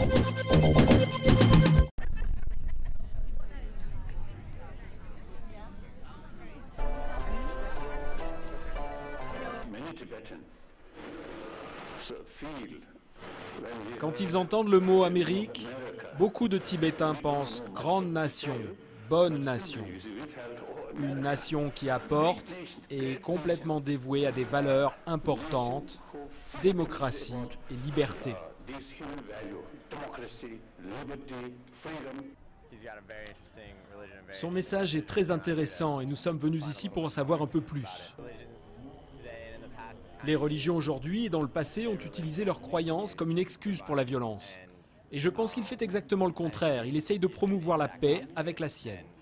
Quand ils entendent le mot Amérique, beaucoup de Tibétains pensent grande nation, bonne nation. Une nation qui apporte et est complètement dévouée à des valeurs importantes, démocratie et liberté. Son message est très intéressant et nous sommes venus ici pour en savoir un peu plus. Les religions aujourd'hui et dans le passé ont utilisé leurs croyances comme une excuse pour la violence. Et je pense qu'il fait exactement le contraire, il essaye de promouvoir la paix avec la sienne.